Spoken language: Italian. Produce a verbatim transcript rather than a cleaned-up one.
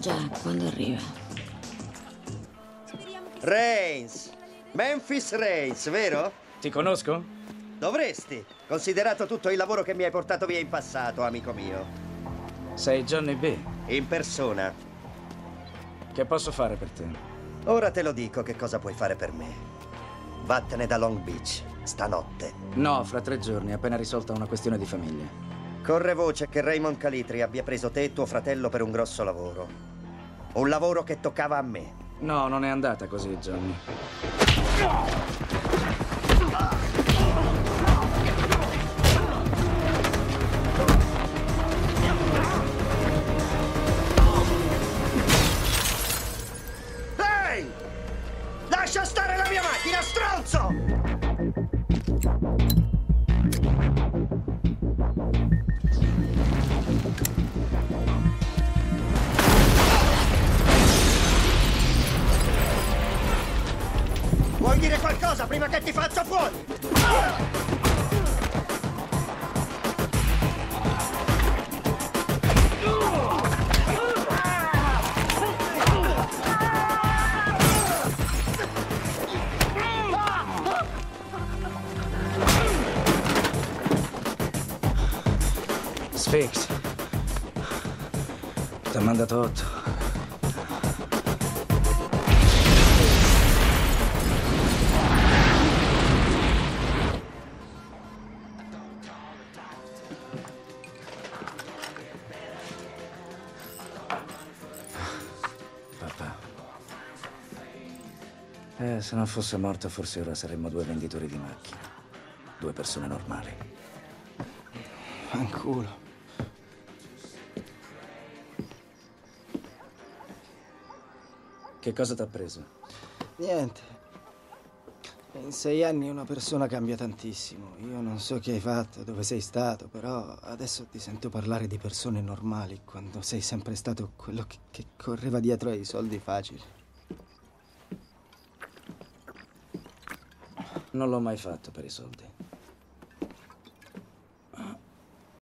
Già, quando arriva? Reigns! Memphis Reigns, vero? Ti conosco? Dovresti, considerato tutto il lavoro che mi hai portato via in passato, amico mio. Sei Johnny B. In persona. Che posso fare per te? Ora te lo dico che cosa puoi fare per me. Vattene da Long Beach, stanotte. No, fra tre giorni, appena risolta una questione di famiglia. Corre voce che Raymond Calitri abbia preso te e tuo fratello per un grosso lavoro. Un lavoro che toccava a me. No, non è andata così, Johnny. Ehi! Lascia stare la mia macchina, stronzo! Vuoi dire qualcosa prima che ti faccia fuori? Sphinx. T'ha mandato otto. Eh, se non fosse morto, forse ora saremmo due venditori di macchine. Due persone normali. Fanculo. Che cosa t'ha preso? Niente. In sei anni una persona cambia tantissimo. Io non so che hai fatto, dove sei stato, però adesso ti sento parlare di persone normali quando sei sempre stato quello che, che correva dietro ai soldi facili. Non l'ho mai fatto per i soldi.